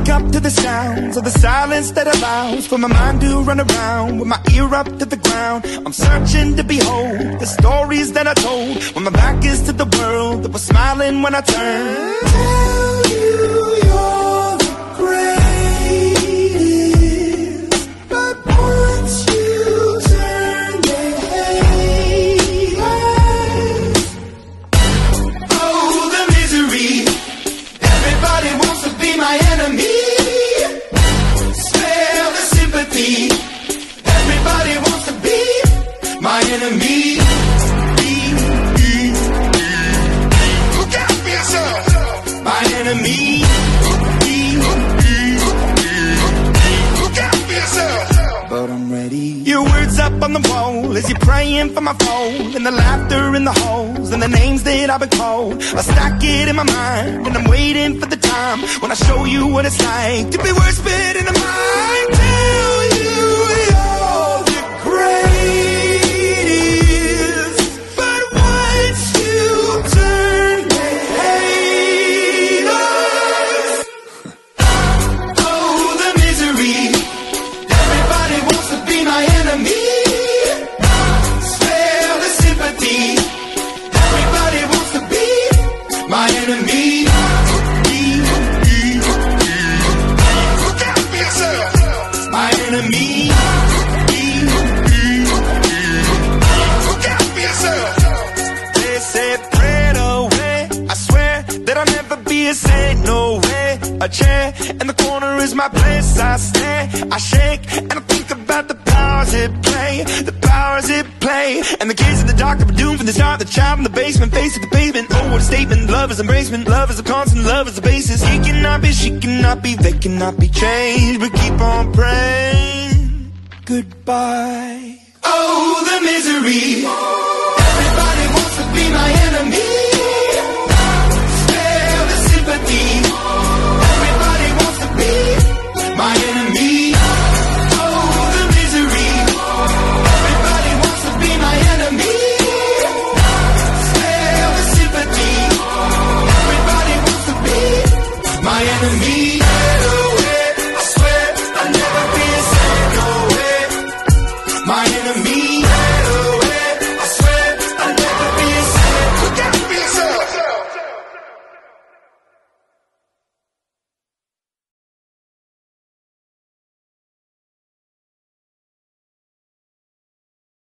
up to the sounds of the silence that allows for my mind to run around with my ear up to the ground. I'm searching to behold the stories that I told when my back is to the world that was smiling when I turned. Tell you you're the greatest, but once you turn they hate us. Oh, the misery. Everybody wants to be my enemy. Spare the sympathy. Everybody wants to be my enemy. Look out for yourself. My enemy. Look out for yourself. But I'm ready. Your words up on the wall as you're praying for my phone, and the laughter in the halls and the names that I've been called. I stack it in my mind and I'm waiting for the time when I show you what it's like to be worse fit in the mind. Tell you you're the greatest, but once you turn they hate us. Oh, the misery. Everybody wants to be my enemy. Spare the sympathy. Everybody wants to be my enemy. Look out for yourself. My enemy. Look out for yourself. They say pray away. I swear that I'll never be a saint. No way. A chair in the corner is my place. I stare, I shake, and I think about the powers it play, the powers it play. And the kids in the dark are doomed from the start. The child in the basement, face to the pavement. Oh, what a statement. Love is embracement. Love is a constant. Love is the basis. He cannot be, she cannot be, they cannot be changed. But keep on praying. Goodbye. Oh, the misery.